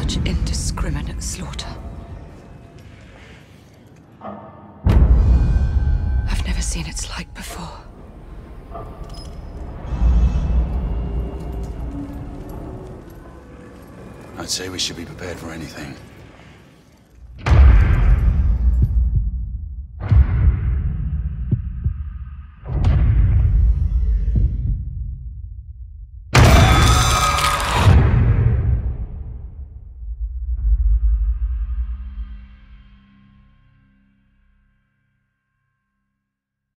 Such indiscriminate slaughter. I've never seen its like before. I'd say we should be prepared for anything.